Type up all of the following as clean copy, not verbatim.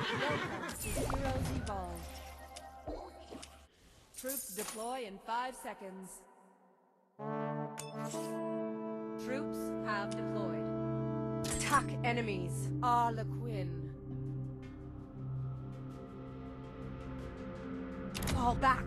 Welcome to Heroes Evolved. Troops deploy in 5 seconds. Troops have deployed. Attack enemies. Harlequin. Fall back.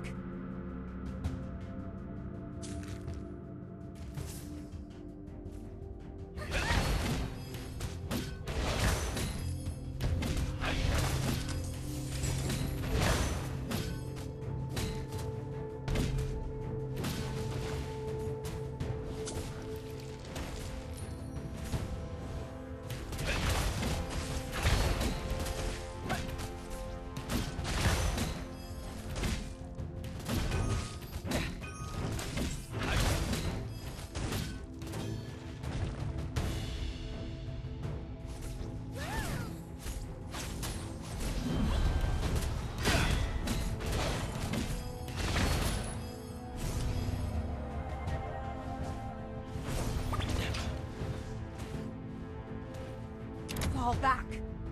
Fall back.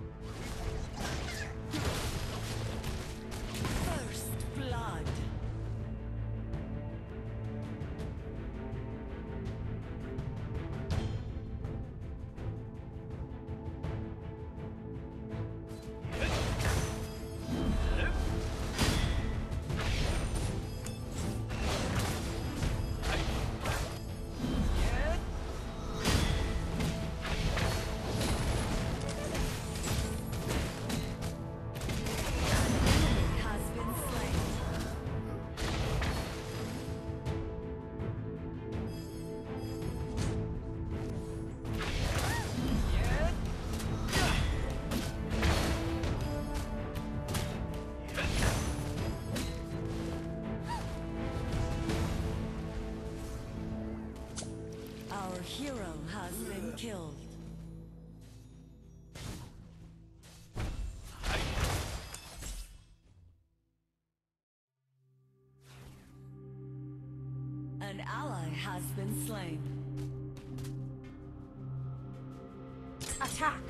First blood. Our hero has been killed. An ally has been slain. Attack.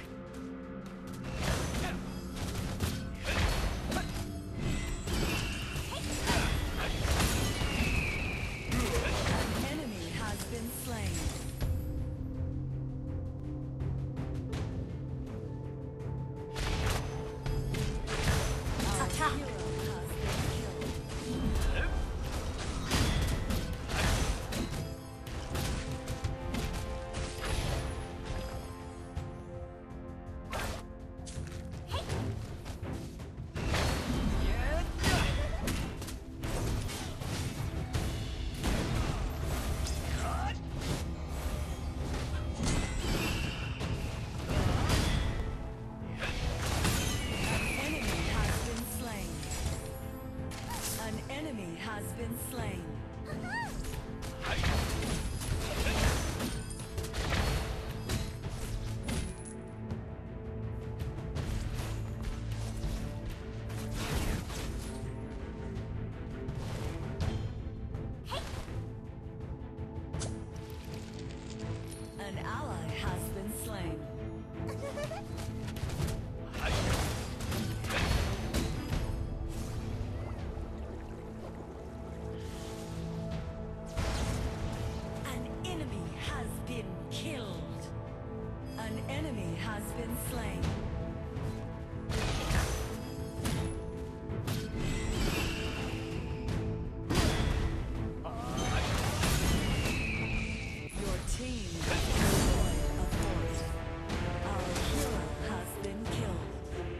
An enemy has been slain. Our Attack. hero has been killed. An enemy has been slain. An ally has been slain. An enemy has been killed. An enemy has been slain. Your team destroyed a fort. Our hero has been killed.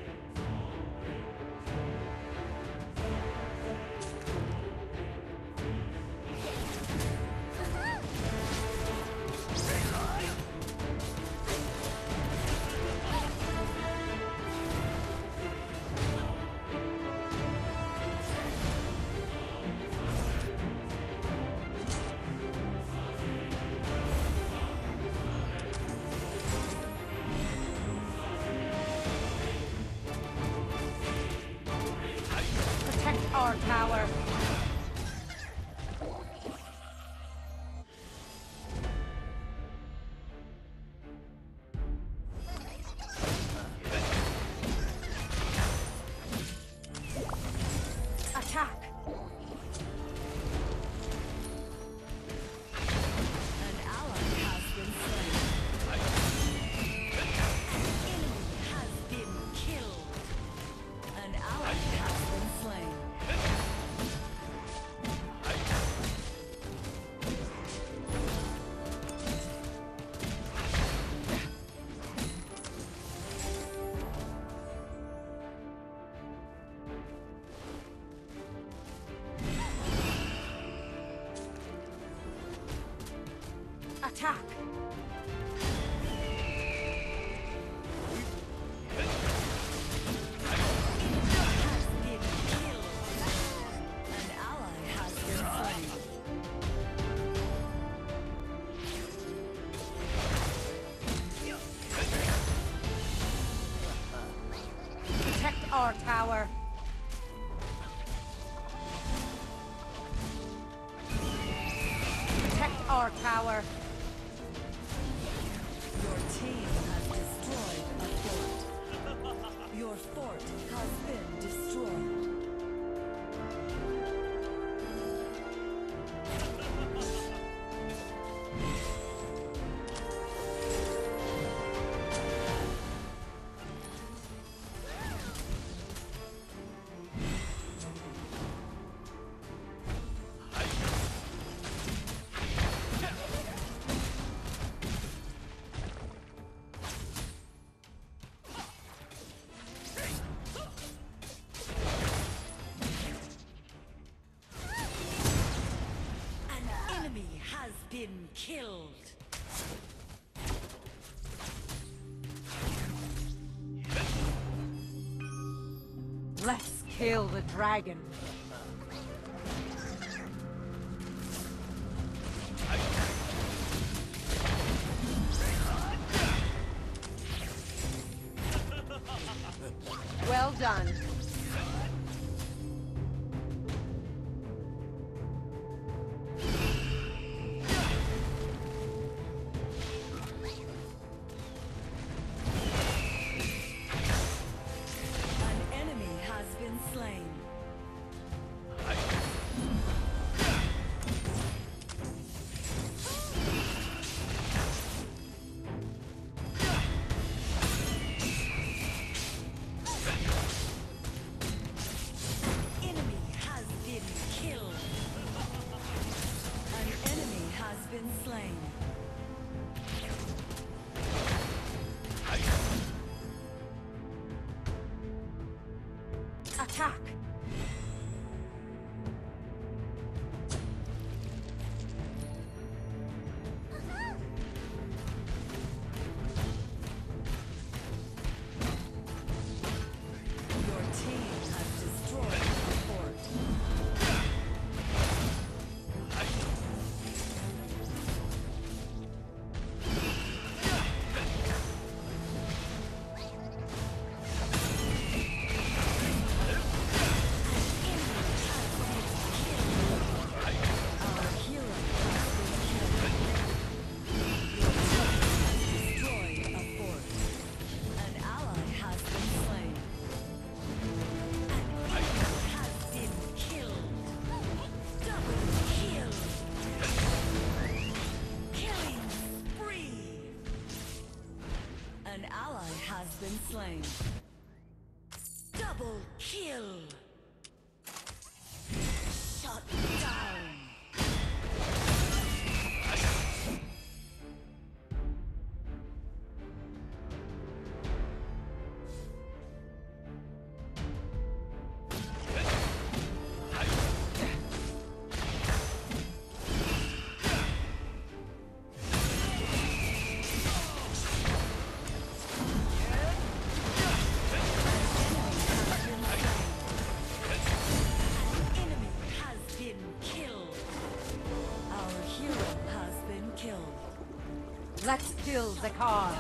Protect our tower. our tower. Protect our tower. Your team has destroyed a fort. Your fort has been destroyed. Been killed. Let's kill the dragon. Well done. Attack! Your team has destroyed the fort. An ally has been slain. Double kill! Shut down! Let's kill Zakar.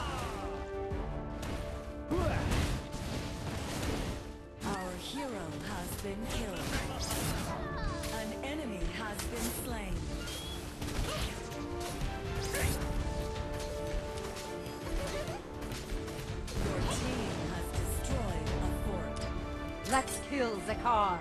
Our hero has been killed. An enemy has been slain. Your team has destroyed a fort. Let's kill Zakar.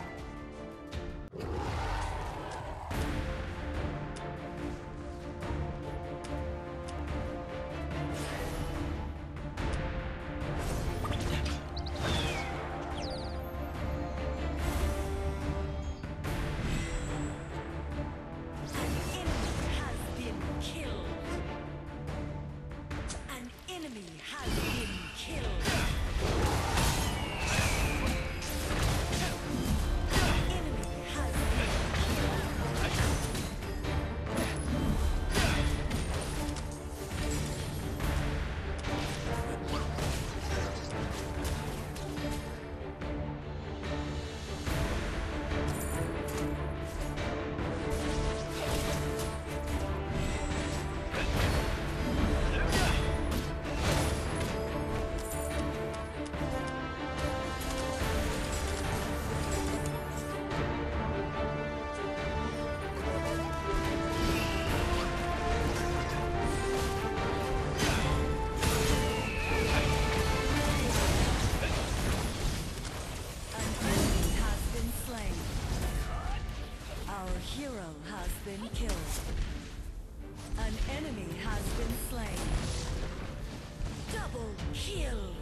hero has been killed. An enemy has been slain. Double kill.